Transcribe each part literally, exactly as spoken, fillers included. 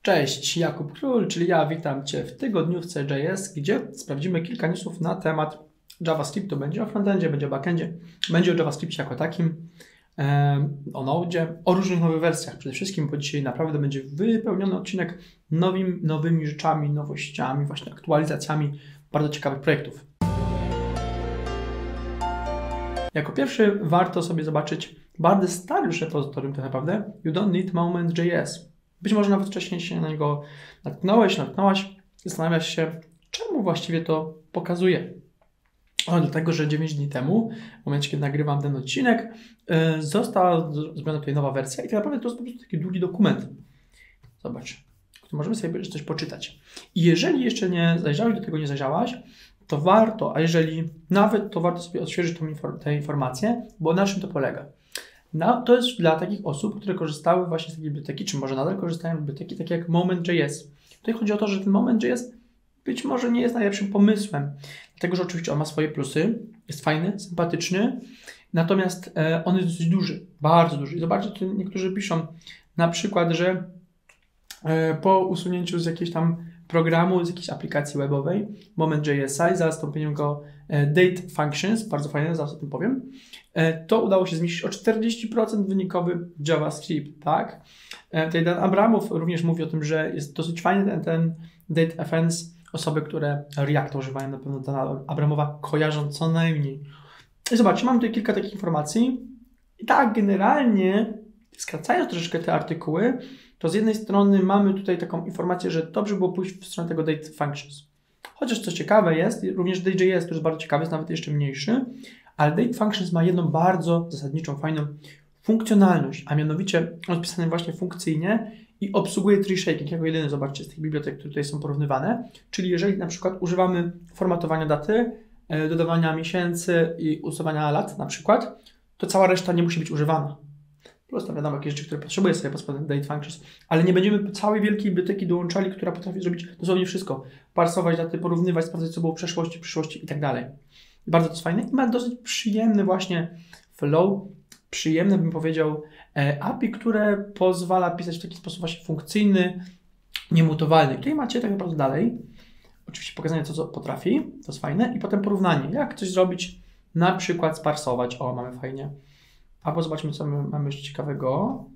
Cześć, Jakub Król, czyli ja witam Cię w tygodniówce J S, gdzie sprawdzimy kilka newsów na temat JavaScriptu. Będzie o frontendzie, będzie o backendzie, będzie o JavaScriptie jako takim, o Node, o różnych nowych wersjach przede wszystkim, bo dzisiaj naprawdę będzie wypełniony odcinek nowymi, nowymi rzeczami, nowościami, właśnie aktualizacjami bardzo ciekawych projektów. Jako pierwszy warto sobie zobaczyć bardzo stary już repozytorium tak naprawdę, You Don't Need Moment.js. Być może nawet wcześniej się na niego natknąłeś, natknąłaś, zastanawiasz się, czemu właściwie to pokazuje. O, dlatego, że dziewięć dni temu, w momencie, kiedy nagrywam ten odcinek, yy, została zrobiona tutaj nowa wersja i tak naprawdę to jest po prostu taki długi dokument. Zobacz, tu możemy sobie coś poczytać. I jeżeli jeszcze nie zajrzałeś, do tego nie zajrzałaś, to warto, a jeżeli nawet, to warto sobie odświeżyć tą inform tę informację, bo na czym to polega. No, to jest dla takich osób, które korzystały właśnie z takiej biblioteki, czy może nadal korzystają z biblioteki, takie jak Moment.js. Tutaj chodzi o to, że ten Moment.js być może nie jest najlepszym pomysłem, dlatego że oczywiście on ma swoje plusy, jest fajny, sympatyczny, natomiast e, on jest dosyć duży, bardzo duży. I zobaczcie, tu niektórzy piszą na przykład, że e, po usunięciu z jakiejś tam programu, z jakiejś aplikacji webowej, Moment.js i zastąpieniem go e, Date Functions, bardzo fajne, zaraz o tym powiem, e, to udało się zmniejszyć o czterdzieści procent wynikowy JavaScript, tak? E, tutaj Dan Abramow również mówi o tym, że jest dosyć fajny ten, ten Date Offense. Osoby, które Reacta używają, na pewno Dana Abramowa kojarzą co najmniej. I zobaczcie, mam tutaj kilka takich informacji. I tak, generalnie, skracając troszeczkę te artykuły, to z jednej strony mamy tutaj taką informację, że dobrze było pójść w stronę tego Date Functions. Chociaż co ciekawe jest, również Date.js, który jest bardzo ciekawy, jest nawet jeszcze mniejszy, ale Date Functions ma jedną bardzo zasadniczą, fajną funkcjonalność, a mianowicie on jest pisany właśnie funkcyjnie i obsługuje tree shaking jako jedyny, zobaczcie, z tych bibliotek, które tutaj są porównywane. Czyli jeżeli na przykład używamy formatowania daty, dodawania miesięcy i usuwania lat na przykład, to cała reszta nie musi być używana. Prosto wiadomo, jakieś rzeczy, które potrzebuje sobie pod spodem Date Functions, ale nie będziemy całej wielkiej biblioteki dołączali, która potrafi zrobić dosłownie wszystko. Parsować daty, porównywać, sprawdzać, co było w przeszłości, przyszłości i tak dalej. Bardzo to jest fajne i ma dosyć przyjemny właśnie flow, przyjemne bym powiedział A P I, które pozwala pisać w taki sposób właśnie funkcyjny, niemutowalny. I tutaj macie tak naprawdę dalej, oczywiście pokazanie co, co potrafi, to jest fajne, i potem porównanie, jak coś zrobić, na przykład sparsować, o mamy fajnie, albo zobaczmy co my mamy jeszcze ciekawego,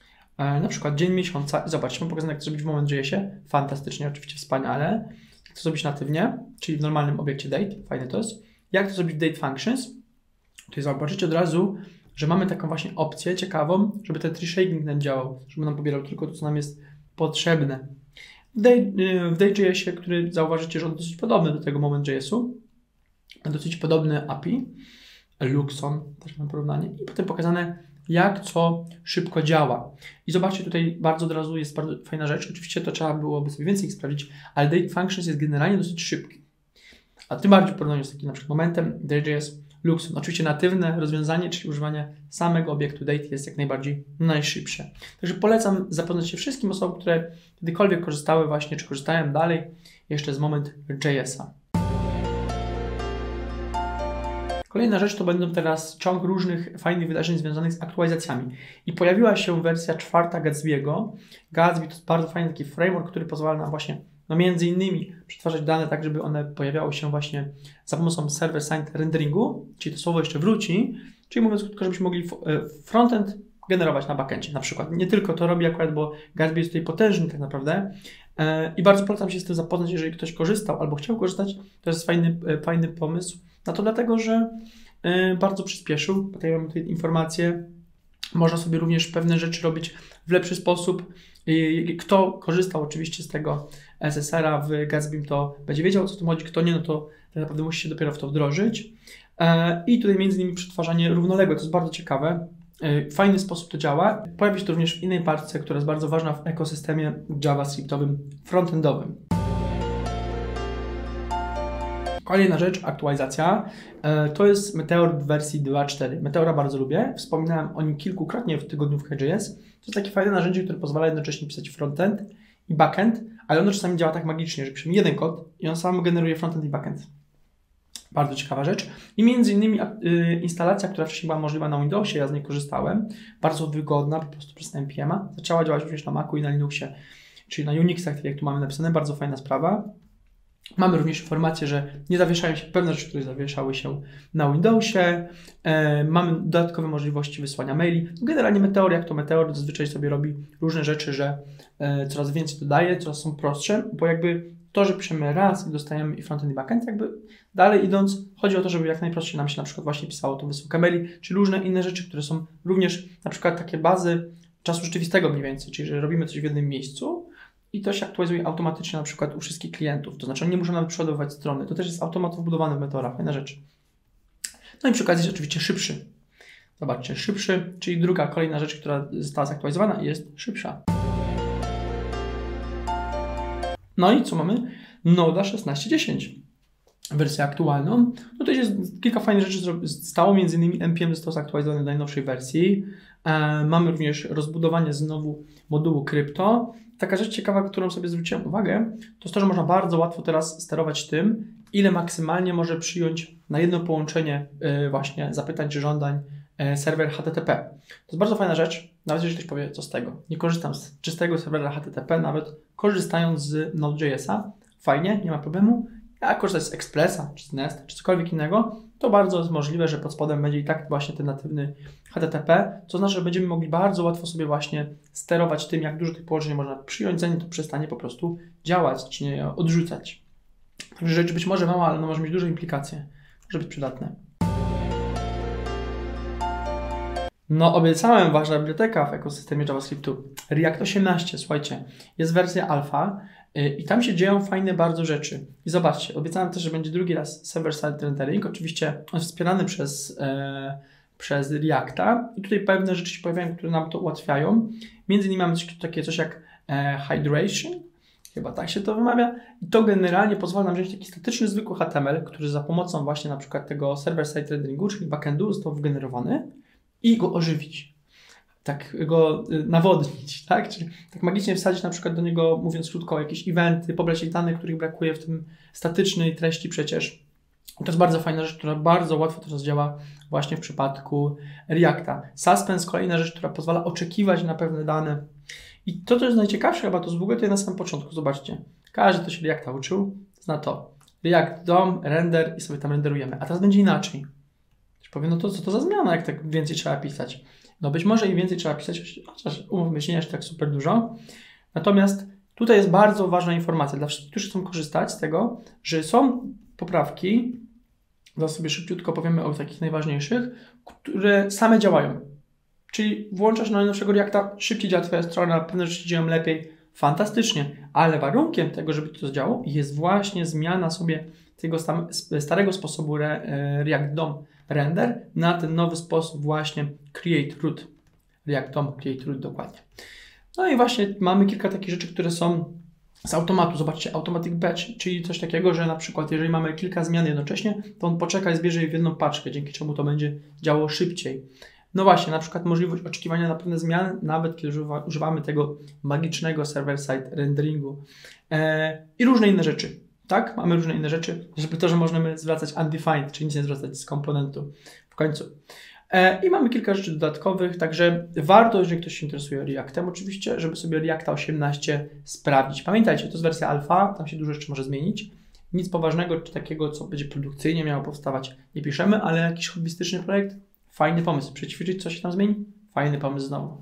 e, na przykład dzień miesiąca i zobaczmy, pokazane jak to zrobić w Moment.jsie, fantastycznie, oczywiście wspaniale, jak to zrobić natywnie, czyli w normalnym obiekcie date, fajne to jest, jak to zrobić w Date Functions, tutaj zobaczycie od razu, że mamy taką właśnie opcję ciekawą, żeby ten tree shaking nam działał, żeby nam pobierał tylko to, co nam jest potrzebne. W Date.jsie, który zauważycie, że on dosyć podobny do tego Moment.jsu, dosyć podobny A P I, Luxon, też mam porównanie, i potem pokazane, jak co szybko działa. I zobaczcie, tutaj bardzo od razu jest bardzo fajna rzecz, oczywiście to trzeba byłoby sobie więcej ich sprawdzić, ale Date Functions jest generalnie dosyć szybki. A tym bardziej w porównaniu z takim na przykład Momentem, Date.js, Luxon. Oczywiście natywne rozwiązanie, czyli używanie samego obiektu date jest jak najbardziej najszybsze. Także polecam zapoznać się wszystkim osobom, które kiedykolwiek korzystały właśnie, czy korzystają dalej jeszcze z Moment.jsa. Kolejna rzecz to będą teraz ciąg różnych fajnych wydarzeń związanych z aktualizacjami. I pojawiła się wersja czwarta Gatsby'ego. Gatsby to jest bardzo fajny taki framework, który pozwala nam właśnie no między innymi przetwarzać dane tak, żeby one pojawiały się właśnie za pomocą server-side renderingu, czyli to słowo jeszcze wróci, czyli mówiąc krótko, żebyśmy mogli frontend generować na backendzie na przykład. Nie tylko to robi akurat, bo Gatsby jest tutaj potężny tak naprawdę i bardzo polecam się z tym zapoznać, jeżeli ktoś korzystał albo chciał korzystać, to jest fajny, fajny pomysł na to, dlatego że bardzo przyspieszył. Tutaj mamy tutaj informacje, można sobie również pewne rzeczy robić w lepszy sposób. Kto korzystał oczywiście z tego S S R-a w Gatsbym, to będzie wiedział, o co tu chodzi. Kto nie, no to tak naprawdę musi się dopiero w to wdrożyć. I tutaj między innymi przetwarzanie równoległe, to jest bardzo ciekawe. W fajny sposób to działa. Pojawi się to również w innej parce, która jest bardzo ważna w ekosystemie JavaScriptowym frontendowym. Kolejna rzecz, aktualizacja, to jest Meteor w wersji dwa kropka cztery. Meteora bardzo lubię, wspominałem o nim kilkukrotnie w tygodniówce J S. To jest takie fajne narzędzie, które pozwala jednocześnie pisać frontend i backend, ale ono czasami działa tak magicznie, że piszemy jeden kod i on sam generuje frontend i backend. Bardzo ciekawa rzecz. I między innymi y, instalacja, która wcześniej była możliwa na Windowsie, ja z niej korzystałem, bardzo wygodna, po prostu przez N P M a, zaczęła działać również na Macu i na Linuxie. czyli na Unixach, tak jak tu mamy napisane, bardzo fajna sprawa. Mamy również informację, że nie zawieszają się pewne rzeczy, które zawieszały się na Windowsie. E, mamy dodatkowe możliwości wysłania maili. Generalnie Meteor, jak to Meteor zazwyczaj sobie robi różne rzeczy, że e, coraz więcej dodaje, coraz są prostsze, bo jakby to, że piszemy raz i dostajemy i frontend i backend, jakby dalej idąc, chodzi o to, żeby jak najprościej nam się na przykład właśnie pisało tą wysyłkę maili, czy różne inne rzeczy, które są również na przykład takie bazy czasu rzeczywistego mniej więcej, czyli że robimy coś w jednym miejscu, i to się aktualizuje automatycznie na przykład u wszystkich klientów. To znaczy oni nie muszą nawet przeładowywać strony. To też jest automat wbudowany w Meteora. Fajna rzecz. No i przy okazji jest oczywiście szybszy. Zobaczcie, szybszy, czyli druga, kolejna rzecz, która została zaktualizowana, jest szybsza. No i co mamy? Noda szesnaście dziesięć. Wersję aktualną. No to jest kilka fajnych rzeczy stało, między innymi N P M został zaktualizowany do najnowszej wersji. E, mamy również rozbudowanie znowu modułu krypto. Taka rzecz ciekawa, którą sobie zwróciłem uwagę, to jest to, że można bardzo łatwo teraz sterować tym, ile maksymalnie może przyjąć na jedno połączenie yy, właśnie zapytań czy żądań yy, serwer H T T P. To jest bardzo fajna rzecz, nawet jeżeli ktoś powie, co z tego. Nie korzystam z czystego serwera H T T P, nawet korzystając z Node.jsa. Fajnie, nie ma problemu. Jak korzystać z Expressa, czy z Nest, czy cokolwiek innego, to bardzo jest możliwe, że pod spodem będzie i tak właśnie ten natywny H T T P, co znaczy, że będziemy mogli bardzo łatwo sobie właśnie sterować tym, jak dużo tych połączeń można przyjąć, zanim to przestanie po prostu działać, czy nie odrzucać. Także rzecz być może mała, ale no może mieć duże implikacje, może być przydatne. No, obiecałem, ważna biblioteka w ekosystemie JavaScriptu. React osiemnaście, słuchajcie, jest wersja alfa i tam się dzieją fajne bardzo rzeczy. I zobaczcie, obiecałem też, że będzie drugi raz server-side rendering. Oczywiście on jest wspierany przez, e, przez Reacta i tutaj pewne rzeczy się pojawiają, które nam to ułatwiają. Między innymi mamy coś, takie coś jak e, hydration, chyba tak się to wymawia. I to generalnie pozwala nam wziąć taki statyczny, zwykły H T M L, który za pomocą właśnie na przykład tego server-side renderingu, czyli backendu, został wygenerowany i go ożywić. Tak go nawodnić, tak? Czyli tak magicznie wsadzić na przykład do niego, mówiąc krótko, jakieś eventy, pobrać ich danych, których brakuje w tym statycznej treści przecież. To jest bardzo fajna rzecz, która bardzo łatwo teraz działa właśnie w przypadku Reacta. Suspense, kolejna rzecz, która pozwala oczekiwać na pewne dane. I to, co jest najciekawsze chyba, to jest w ogóle tutaj na samym początku, zobaczcie. Każdy, kto się Reacta uczył, zna to. React D O M, render i sobie tam renderujemy. A teraz będzie inaczej. Ktoś powie, no to co to za zmiana, jak tak więcej trzeba pisać? No być może im więcej trzeba pisać, chociaż umówmy się, nie aż tak super dużo. Natomiast tutaj jest bardzo ważna informacja dla wszystkich, którzy chcą korzystać z tego, że są poprawki, zaraz sobie szybciutko powiemy o takich najważniejszych, które same działają. Czyli włączasz na najnowszego Reacta, szybciej działa Twoja strona, pewne rzeczy działają lepiej, fantastycznie, ale warunkiem tego, żeby to działało, jest właśnie zmiana sobie tego starego sposobu React D O M render na ten nowy sposób właśnie create root. React D O M create root dokładnie. No i właśnie mamy kilka takich rzeczy, które są z automatu. Zobaczcie, automatic batch, czyli coś takiego, że na przykład jeżeli mamy kilka zmian jednocześnie, to on poczeka i zbierze je w jedną paczkę, dzięki czemu to będzie działało szybciej. No właśnie, na przykład możliwość oczekiwania na pewne zmiany, nawet kiedy używa, używamy tego magicznego server-side renderingu eee, i różne inne rzeczy. Tak, mamy różne inne rzeczy, żeby to, że możemy zwracać undefined, czyli nic nie zwracać z komponentu w końcu. E, I mamy kilka rzeczy dodatkowych, także warto, jeżeli ktoś się interesuje Reactem oczywiście, żeby sobie Reacta osiemnaście sprawdzić. Pamiętajcie, to jest wersja alfa, tam się dużo rzeczy może zmienić. Nic poważnego czy takiego, co będzie produkcyjnie miało powstawać, nie piszemy, ale jakiś hobbystyczny projekt, fajny pomysł. Przećwiczyć, co się tam zmieni? Fajny pomysł znowu.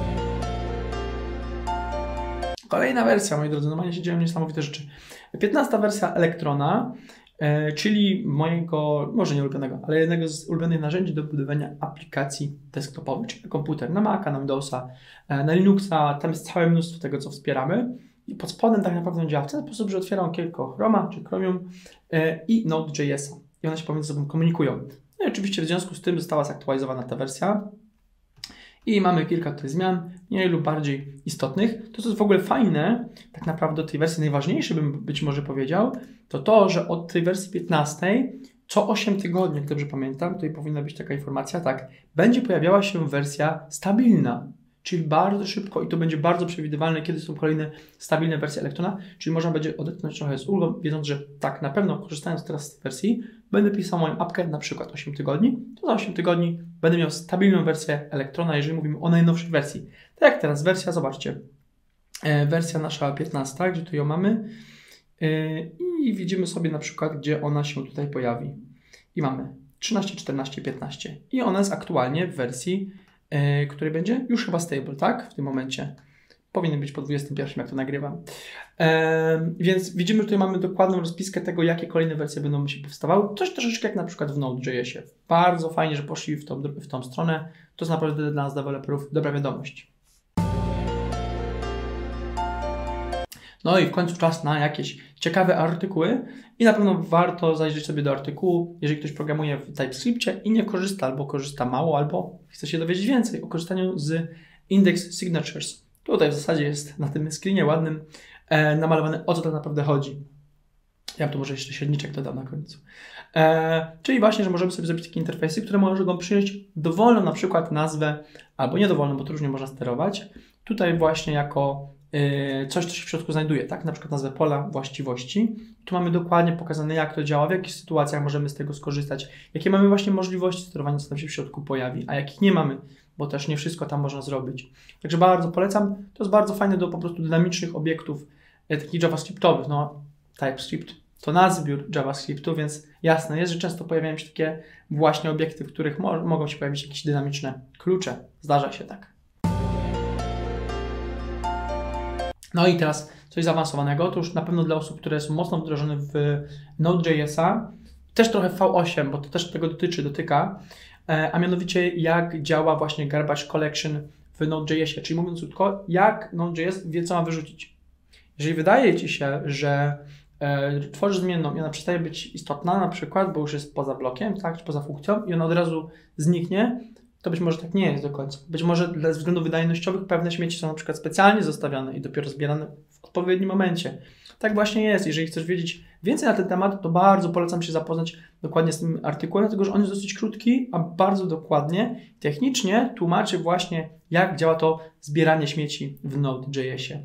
Kolejna wersja, moi drodzy, normalnie się dzieją niesamowite rzeczy. piętnasta wersja Electrona, e, czyli mojego, może nie ulubionego, ale jednego z ulubionych narzędzi do budowania aplikacji desktopowych, czyli na komputer, na Maca, na Windowsa, e, na Linuxa, tam jest całe mnóstwo tego, co wspieramy. I pod spodem tak naprawdę działa w ten sposób, że otwieram okienko Chroma czy Chromium e, i Node.jsa. I one się pomiędzy sobą komunikują. No i oczywiście w związku z tym została zaktualizowana ta wersja. I mamy kilka tutaj zmian, mniej lub bardziej istotnych. To, co jest w ogóle fajne, tak naprawdę od tej wersji najważniejsze bym być może powiedział, to to, że od tej wersji piętnastej co osiem tygodni, jak dobrze pamiętam, tutaj powinna być taka informacja, tak, będzie pojawiała się wersja stabilna, czyli bardzo szybko i to będzie bardzo przewidywalne, kiedy są kolejne stabilne wersje Electrona, czyli można będzie odetchnąć trochę z ulgą, wiedząc, że tak, na pewno korzystając teraz z tej wersji, będę pisał moją apkę na przykład osiem tygodni, to za osiem tygodni będę miał stabilną wersję Electrona, jeżeli mówimy o najnowszej wersji. Tak jak teraz wersja, zobaczcie, wersja nasza piętnasta, gdzie tu ją mamy i widzimy sobie na przykład, gdzie ona się tutaj pojawi. I mamy trzynaście, czternaście, piętnaście i ona jest aktualnie w wersji, której będzie już chyba stable, tak? W tym momencie. Powinien być po dwudziestym pierwszym, jak to nagrywam. Eee, więc widzimy, że tutaj mamy dokładną rozpiskę tego, jakie kolejne wersje będą się powstawały. Coś troszeczkę jak na przykład w Node.jsie. Bardzo fajnie, że poszli w tą, w tą stronę. To jest naprawdę dla nas, deweloperów, dobra wiadomość. No i w końcu czas na jakieś ciekawe artykuły i na pewno warto zajrzeć sobie do artykułu, jeżeli ktoś programuje w TypeScriptie i nie korzysta, albo korzysta mało, albo chce się dowiedzieć więcej o korzystaniu z Index Signatures. Tutaj w zasadzie jest na tym screenie ładnym e, namalowane, o co tak naprawdę chodzi. Ja bym tu może jeszcze średniczek dodam na końcu. E, czyli właśnie, że możemy sobie zrobić takie interfejsy, które mogą przyjąć dowolną na przykład nazwę, albo niedowolną, bo to różnie można sterować. Tutaj właśnie jako e, coś, co się w środku znajduje, tak? Na przykład nazwę pola właściwości. Tu mamy dokładnie pokazane, jak to działa, w jakich sytuacjach możemy z tego skorzystać, jakie mamy właśnie możliwości sterowania, co tam się w środku pojawi, a jakich nie mamy, bo też nie wszystko tam można zrobić. Także bardzo polecam. To jest bardzo fajne do po prostu dynamicznych obiektów, e, takich javascriptowych. No, TypeScript to nadzbiór JavaScriptu, więc jasne jest, że często pojawiają się takie właśnie obiekty, w których mo mogą się pojawić jakieś dynamiczne klucze. Zdarza się tak. No i teraz coś zaawansowanego. Otóż na pewno dla osób, które są mocno wdrożone w Node.jsa, też trochę V osiem, bo to też tego dotyczy, dotyka, a mianowicie jak działa właśnie garbage collection w Node.jsie, czyli mówiąc krótko, jak Node.js wie, co ma wyrzucić. Jeżeli wydaje Ci się, że e, tworzysz zmienną i ona przestaje być istotna na przykład, bo już jest poza blokiem, tak, czy poza funkcją i ona od razu zniknie, to być może tak nie jest do końca. Być może ze względów wydajnościowych pewne śmieci są na przykład specjalnie zostawiane i dopiero zbierane w odpowiednim momencie. Tak właśnie jest. Jeżeli chcesz wiedzieć więcej na ten temat, to bardzo polecam się zapoznać dokładnie z tym artykułem, dlatego że on jest dosyć krótki, a bardzo dokładnie, technicznie tłumaczy właśnie, jak działa to zbieranie śmieci w Node.jsie.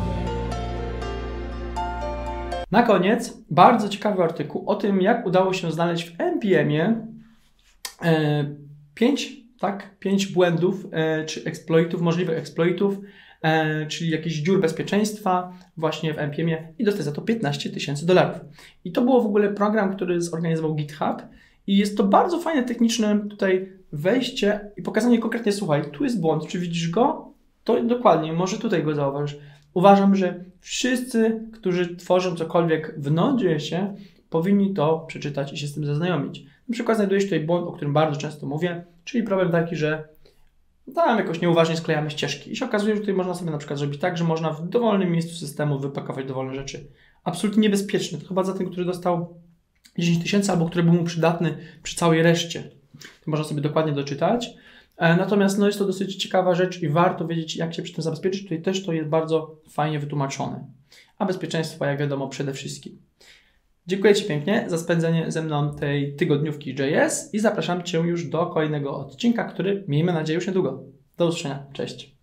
Na koniec bardzo ciekawy artykuł o tym, jak udało się znaleźć w N P M-ie e, pięć, tak, pięć błędów e, czy exploitów, możliwych exploitów, e, czyli jakichś dziur bezpieczeństwa właśnie w N P M-ie i dostać za to piętnaście tysięcy dolarów. I to było w ogóle program, który zorganizował GitHub i jest to bardzo fajne techniczne tutaj wejście i pokazanie konkretnie, słuchaj, tu jest błąd, czy widzisz go? To dokładnie, może tutaj go zauważysz. Uważam, że wszyscy, którzy tworzą cokolwiek w Node.jsie, powinni to przeczytać i się z tym zaznajomić. Na przykład znajduje się tutaj błąd, o którym bardzo często mówię, czyli problem taki, że tam jakoś nieuważnie sklejamy ścieżki. I się okazuje, że tutaj można sobie na przykład zrobić tak, że można w dowolnym miejscu systemu wypakować dowolne rzeczy. Absolutnie niebezpieczne. To chyba za tym, który dostał dziesięć tysięcy albo który był mu przydatny przy całej reszcie. To można sobie dokładnie doczytać. Natomiast no, jest to dosyć ciekawa rzecz i warto wiedzieć, jak się przy tym zabezpieczyć. Tutaj też to jest bardzo fajnie wytłumaczone. A bezpieczeństwo, jak wiadomo, przede wszystkim. Dziękuję Ci pięknie za spędzenie ze mną tej tygodniówki J S i zapraszam Cię już do kolejnego odcinka, który miejmy nadzieję już niedługo. Do usłyszenia. Cześć.